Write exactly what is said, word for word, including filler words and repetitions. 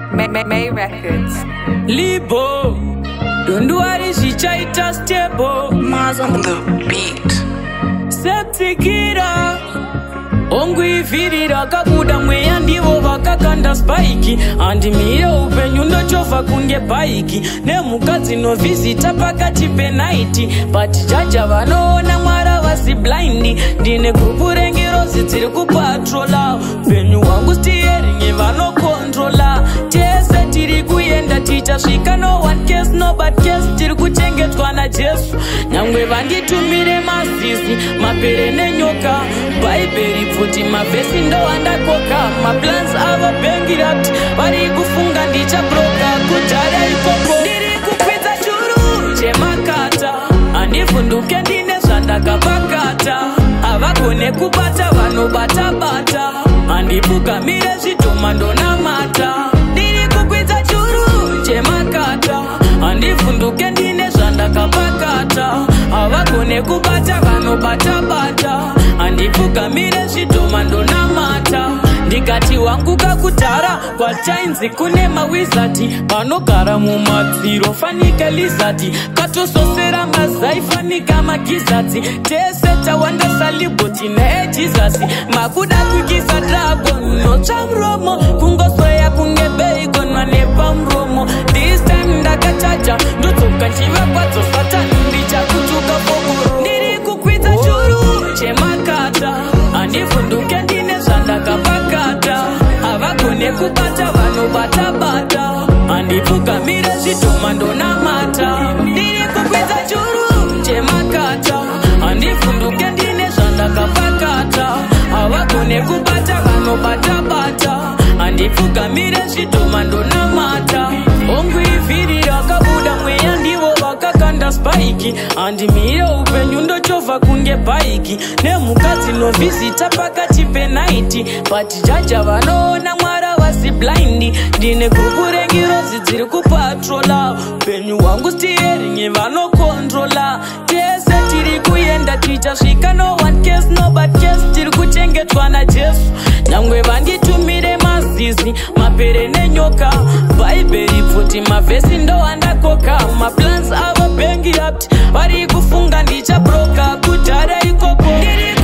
May, May, May Records. Libo, don't do what is she chaita stable. Mars on the beat. Septikira, ongwi virira kabuda mweya ndivo vakakanda spike. Andi mire upenyu ndochova kunge bike. Nemukadzi novhizita pakati penaiti. But jaja vanoona mwara vasi blind. Ndine grupu rengerozi dziri kupatrola. Upenyu wangu steering vanokontrola. Tese tiri kuyenda tichasvika. No one case no bad case. Tiri kuchengetwa na Jesu. Nyangwe vanditumire mazizi mapere nenyoka. Baiberi pfuti mavhesi ndo andakoka. Maplans avo bengirat vari kufunga ndichabroka kudhara ikoko. Ndiri kukwidza churu chemakata. Handivhunduke ndine zvandakapakata. Havagone kubata vanobata-bata. Handipfugamire zvitoma ndonamata. Ndiri kukwidza churu chemakata. Handivhunduke ndine zvandakapakata. Havagone kubata vanobata-bata. Handipfugamire zvitoma ndonamata. Ndikati wangu kakutara kwatainzi kune mawizati. Vanogara mumadziro fanika lizati. Katososera mazai fanika magizati. Tese tawanda saliboti ne Jesus. Makuda kukisa dragon nocha mromo. Kungoswea kunge bacon manepa mromo. This time ndakataja ndotoka nchiva kwadzo satani ndicha kutuka fogoro. Ndiri kukwidza churu chemakata. Handivhunduke ndine zvandakapakata. Havagone kubata vanobata-bata. Handipfugamire zvitoma ndonamata. Ndiri kukwidza churu chemakata. Handivhunduke ndine zvandakapakata. Havagone kubata vanobata-bata. Handipfugamire zvitoma ndonamata. Ongwivhirira kabuda mweya ndivo vakakanda spike. Handimire upenyu ndochovha kunge bike. Nemukadzi novhizita pakati penaiti. But jaja vanoona mwara vasi blind. Ndine grupu rengirozi dziri kupatrola. Upenyu wangu steering vanokontrola. Tese tiri kuyenda tichasvika. No one case no bad case. Tiri kuchengetwa na Jesu. Nyangwe vanditumire mazizi mapere nenyoka. Baiberi pfuti mavhesi ndo andakoka. Maplans avo bengi up vari kufunga ndichabroka kudhara ikoko. Ndiri